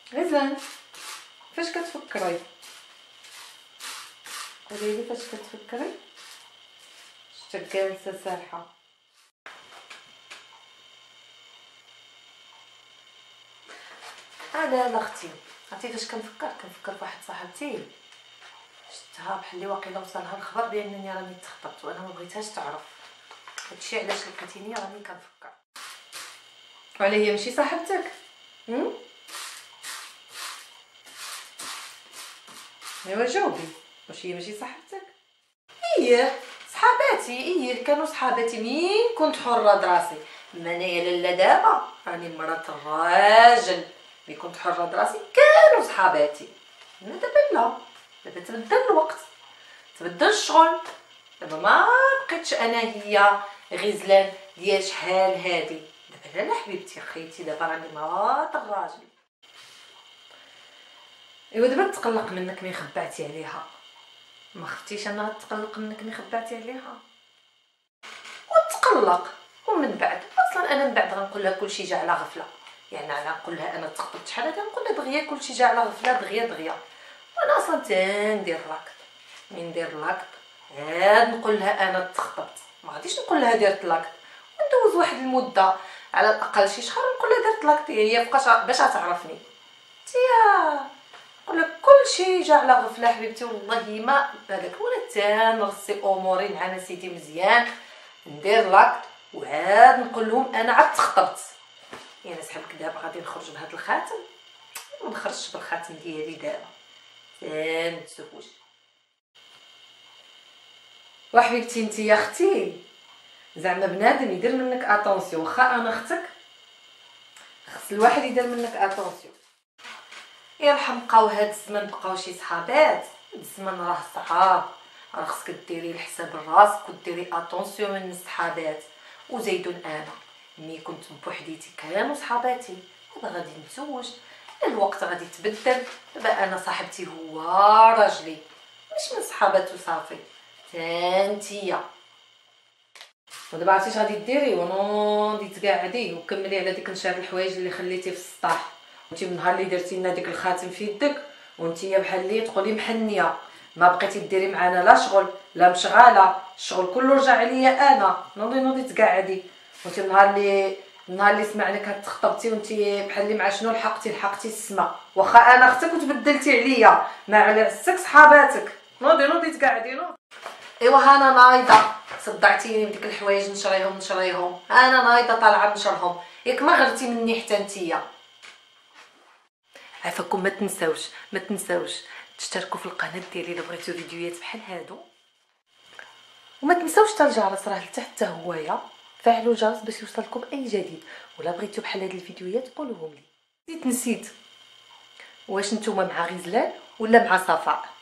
غزلان فاش كتفكري؟ قولي لي فاش كتفكري؟ شتك جالسه سارحه. انا لا اختي عرفتي فاش كنفكر فواحد صاحبتي شفتها بحال اللي واقيلا وصلها الخبر بانني راني تخطبت وانا ما بغيتهاش تعرف. هادشي علاش لقيتيني راني كنفكر. وعلى هي ماشي صاحبتك؟ ايوا جاوبي، واش هي ماشي صاحبتك؟ ايه صحاباتي، ايه كانوا صحاباتي مين كنت حره دراسي. ما انايا لاله دابا راني مرات الراجل، ملي كنت حره دراسي كانوا صحاباتي. انا دابا لا، دابا تبدل الوقت، تبدل الشغل، دابا ما بقيتش انا هي غزلان ديال شحال هادي. دابا لا حبيبتي خيتي، دابا راني مرات الراجل. ايوا دابا تقلق منك ملي خبعتي عليها. ما خفتيش انها تقلق منك ملي خبعتي عليها؟ وتقلق ومن بعد اصلا انا من بعد غنقول لها كلشي جا على غفله. يعني انا نقول لها انا تخطبت شحال هذا، نقول لها دغيا كلشي جا على غفله دغيا. وانا اصلا تندير لاكط، من ندير لاكط عاد نقول لها انا تخطبت. ما غاديش نقول لها درت لاكط وندوز واحد المده على الاقل شي شهر نقول لها درت لاكط. هي فوقاش باش تعرفني تيا نقول لك كلشي جا على غفله حبيبتي. والله ما هذاك ولا تنرسي اموري مع سيدي مزيان، ندير لاكط وعاد نقول لهم انا عاد تخطبت. يعني صاحبك دابا غادي نخرج بهذا الخاتم؟ ما نخرجش بالخاتم ديالي دابا، نتزوج. وحبيبتي انت يا اختي زعما بنادم يدير منك اتونسيون، واخا انا اختك خص الواحد يدير منك اتونسيون. يا الحمقى وهاد الزمن بقاو شي صحابات، الزمن راه صعاب، راه خصك ديري الحساب لراسك وديري اتونسيون من الصحابات. وزيدون انا ملي كنت بوحديتي كانوا صحاباتي، دابا غادي نتزوج، الوقت غادي يتبدل. دابا انا صاحبتي هو راجلي، مش من صحابات وصافي تانتيا. ودابا عرفتي اش غادي ديري؟ ونوضي تقعدي وكملي على ديك نشار الحوايج اللي خليتي في السطاح. وانتي من نهار اللي درتي لنا ديك الخاتم في يدك وانتي بحال اللي تقولي محنيه، ما بقيتي ديري معانا لا شغل لا مشغاله، الشغل كله رجع عليا انا. نوضي تقعدي. وانتي النهار اللي سمعناك تخطبتي وانتي بحال اللي مع شنو لحقتي السما. واخا انا اختك وتبدلتي عليا، ما على عسك صحاباتك. نوضي تقعدي. نوضي. ايوا هانا نايضه صدعتيني بديك الحوايج نشريهم. انا نايضه طالعه نشرهم، ياك ما غرتي مني حتى نتيا. عافاكم ما تنساوش تشتركوا في القناه ديالي الا بغيتو فيديوهات بحال هادو، وما تنساوش حتى الجرس راه لتحت حتى هويا. فعلوا الجرس باش يوصلكم اي جديد. ولا بغيتو بحال هاد الفيديوهات قولوهم لي. نسيت واش نتوما مع غزلان ولا مع صفاء؟